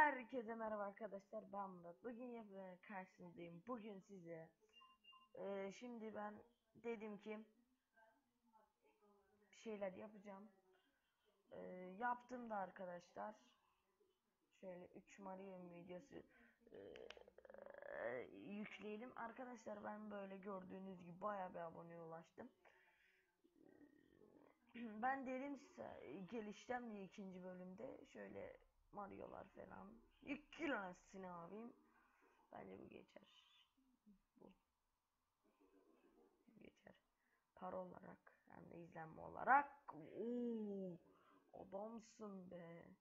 Herkese merhaba arkadaşlar, ben Murat. Bugün yapılan karşınızdayım. Bugün size şimdi ben dedim ki bir şeyler yapacağım. Yaptım da arkadaşlar. Şöyle 3 Mario videosu yükleyelim. Arkadaşlar ben böyle gördüğünüz gibi bayağı bir aboneye ulaştım. Ben dedim size gelişeceğim diye ikinci bölümde şöyle Mario'lar falan yüklesin abim. Bence bu geçer. Bu geçer. Para olarak hem de izlenme olarak. Oo, adamsın be.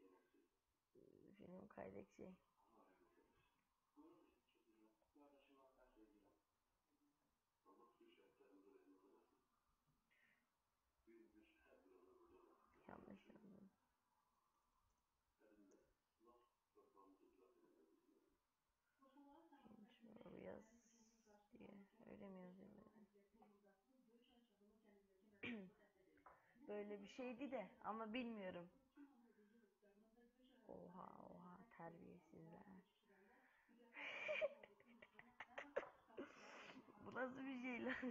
Film kaydedecek. Yanlış yazdım. Şimdi yaz diye öyle mi yazayım dedim. Böyle bir şeydi de ama bilmiyorum. Oha oha terbiyesizler. Bu nasıl bir şey lan?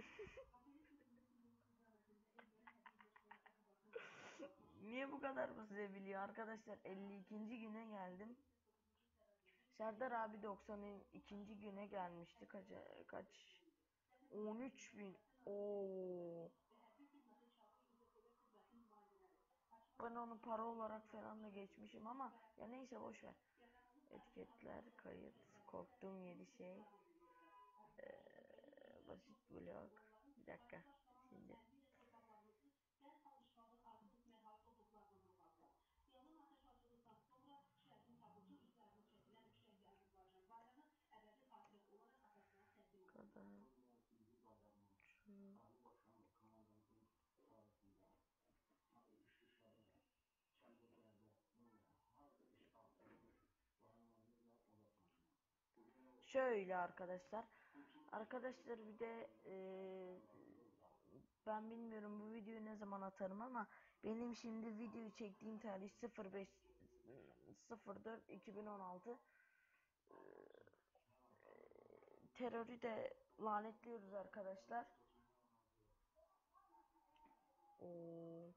Niye bu kadar bu size biliyor arkadaşlar? 52. güne geldim. Serdar abi 92. güne gelmişti. Kaç? 13 bin. Oo. Ben onu para olarak falan da geçmişim ama ya neyse boş ver. Etiketler, kayıt, korktuğum 7 şey. Basit blok. Bir dakika. Şimdi. Kadar. Şu. Şöyle arkadaşlar. Arkadaşlar bir de ben bilmiyorum bu videoyu ne zaman atarım ama benim şimdi videoyu çektiğim tarih 05 04 2016. Terörü de lanetliyoruz arkadaşlar. Oo.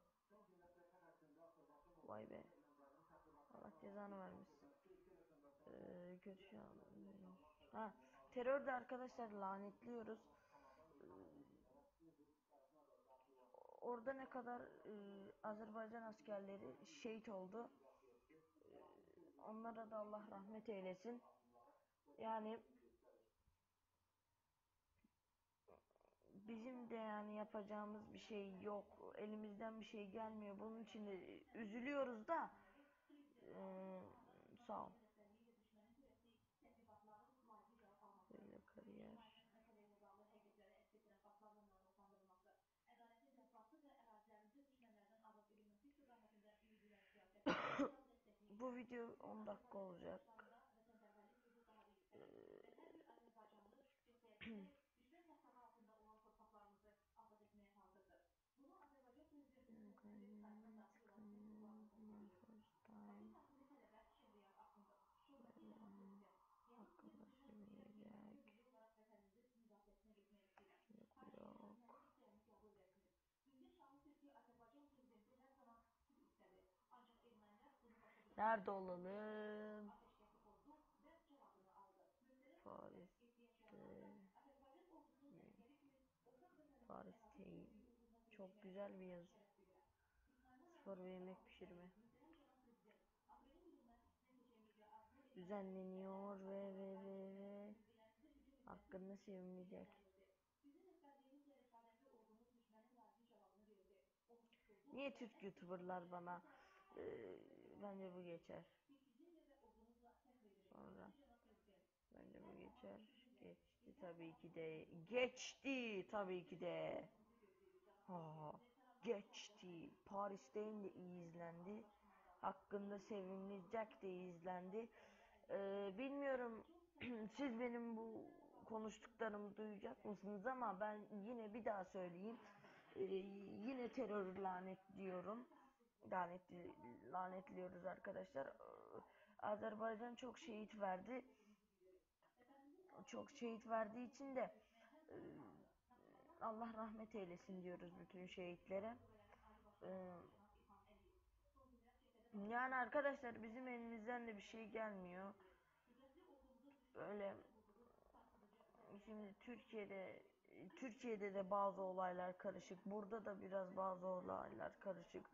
Vay be. Allah cezanı vermesin. Kötü şu an. Ha, terör de arkadaşlar lanetliyoruz. Orada ne kadar Azerbaycan askerleri şehit oldu. Onlara da Allah rahmet eylesin. Yani bizim de yani yapacağımız bir şey yok. Elimizden bir şey gelmiyor. Bunun için de üzülüyoruz da sağ ol. Böyle kariyer. Bu video 10 dakika olacak. Hakkında sürmeyecek. Yok. Nerede olalım? Paris'te. Paris'teyim. Çok güzel bir yazı. Spor ve yemek pişirme. Düzenleniyor ve hakkında sevinmeyecek. Niye Türk YouTuber'lar bana bence bu geçer. Sonra bence bu geçer. Geçti tabii ki de. Geçti tabii ki de. Ha, geçti. Paris'ten de iyi izlendi. Hakkında sevinilecek de izlendi. Bilmiyorum siz benim bu konuştuklarımı duyacak mısınız ama ben yine bir daha söyleyeyim. Yine terör lanetliyorum. Lanetliyoruz arkadaşlar. Azerbaycan çok şehit verdi. Çok şehit verdiği için de Allah rahmet eylesin diyoruz bütün şehitlere. Yani arkadaşlar bizim elimizden de bir şey gelmiyor. Öyle şimdi Türkiye'de de bazı olaylar karışık. Burada da biraz bazı olaylar karışık.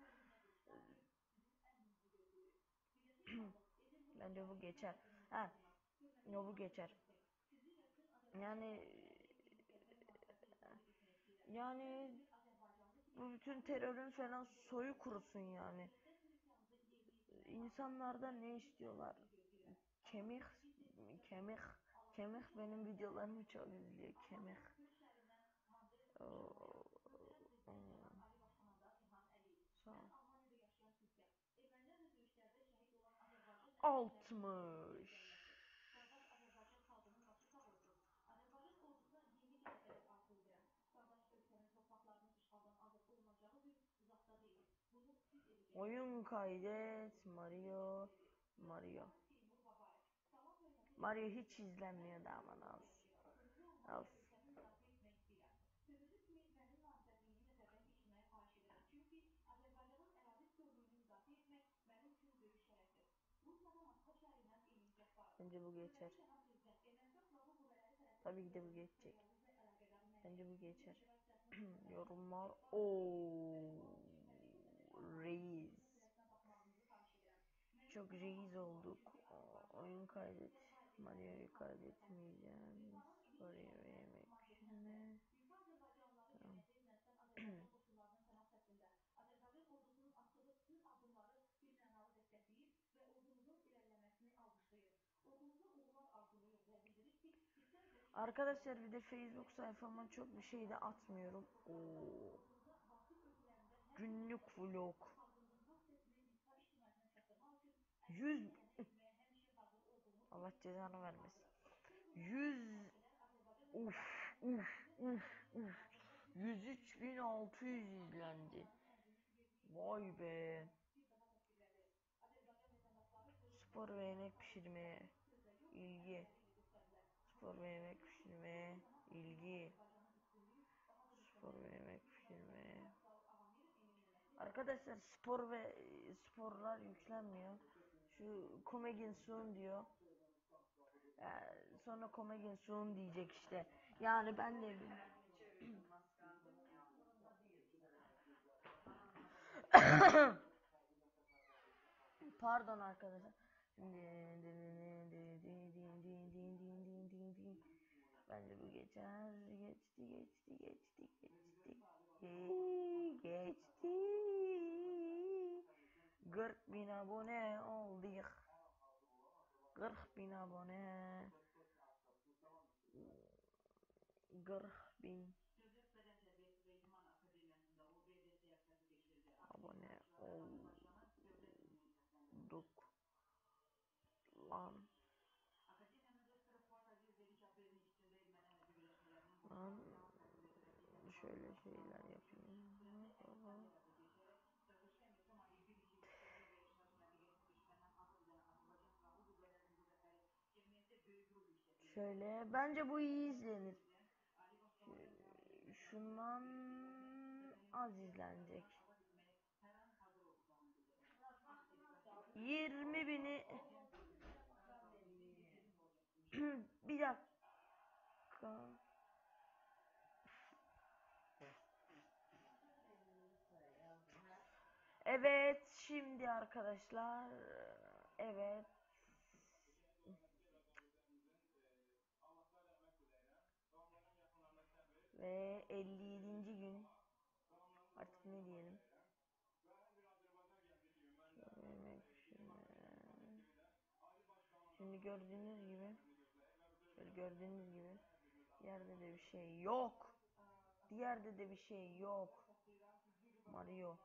Bence bu geçer. Ha, yo bu geçer. Yani yani bu bütün terörün falan soyu kurusun yani. İnsanlardan ne istiyorlar? Kemik, kemik, kemik benim videolarımı çok izliyor. Kemik. Oo, sağ ol. 60. Oyun kaydet. Mario. Mario hiç izlenmiyor da aman olsun. Olsun. Bence bu geçer. Tabii ki de bu geçecek. Bence bu geçer. Yorumlar. Oo, reis. Çok reis olduk. Oyun kaydet. Mario'yu kaydetmeyeceğim. Oraya ve yemek pişirme. Tamam. Arkadaşlar bir de Facebook sayfama çok bir şey de atmıyorum. Oo. Günlük vlog. 100 Allah cezanı vermesin. 100 uf uf uf uf 103.600 izlendi. Vay be. Spor ve yemek pişirmeye ilgi. Spor ve yemek pişirmeye ilgi. Spor ve yemek pişirmeye. Arkadaşlar sporlar yüklenmiyor. Şu Comegin Soon diyor. Sonra Comegin Soon diyecek işte. Yani ben de pardon arkadaşlar. Bence bu geçer. Geçti. 40 bin abone olduk. 40 bin abone. 40 bin abone olduk. Lan. Lan. Şöyle şeyler yapayım. Şöyle. Bence bu iyi izlenir. Şundan az izlenecek. 20 bini bir dakika. Evet şimdi arkadaşlar evet ve 57. gün artık ne diyelim şimdi gördüğünüz gibi yerde de bir şey yok, diğerde de bir şey yok. Mario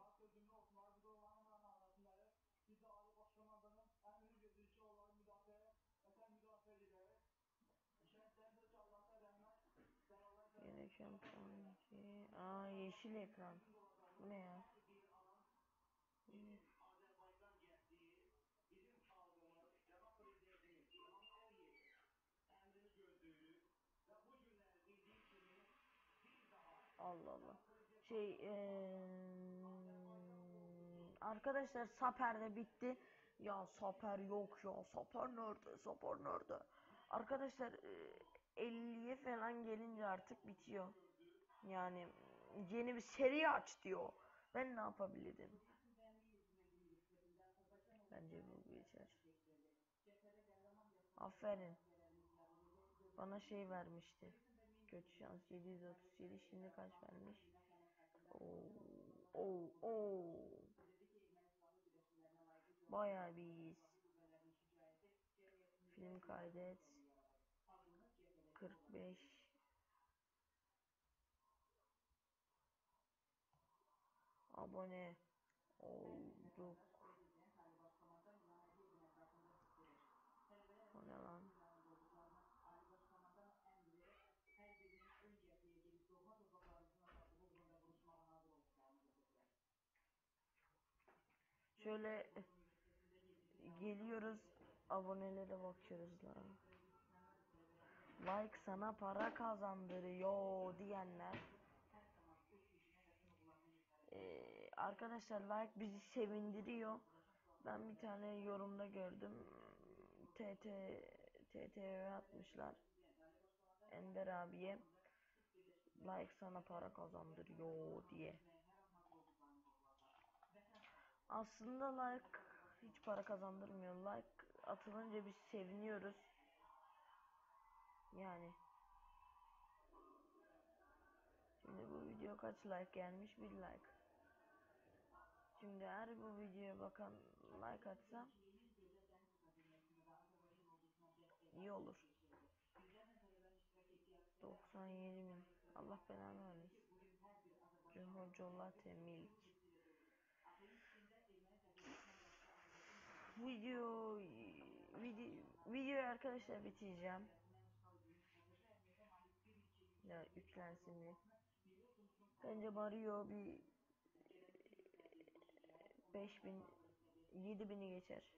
gereken puanki. Yeşil ekran. Bu ne ya? Allah Allah. Şey arkadaşlar Saper de bitti. Ya Saper yok ya. Saper nerede? Saper nerede? Arkadaşlar 50'ye falan gelince artık bitiyor. Yani yeni bir seri aç diyor. Ben ne yapabilirim? Bence bu geçer. Aferin. Bana şey vermişti. Kötü şans 737, şimdi kaç vermiş? Oo, oo, oo. Bayağı bir iyiyiz. Film kaydet. 45 abone olduk. O ne lan? Şöyle geliyoruz, abonelere bakıyoruz lan. Like sana para kazandırıyor diyenler. Arkadaşlar like bizi sevindiriyor. Ben bir tane yorumda gördüm. TTV atmışlar. Ender abiye like sana para kazandırıyor diye. Aslında like hiç para kazandırmıyor. Like atılınca biz seviniyoruz. Yani şimdi bu video kaç like gelmiş? 1 like. Şimdi eğer bu videoya bakan like atsa iyi olur. 97.000. Allah belanı vermesin. Hocolate Milk. Video arkadaşlar bitireceğim. Ya yüklensin bir. Bence Mario bir 5000 7000'i geçer.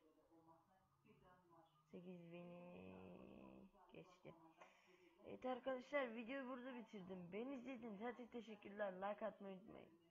8000'i geçti. Evet arkadaşlar videoyu burada bitirdim. Beni izlediğiniz için teşekkürler. Like atmayı unutmayın.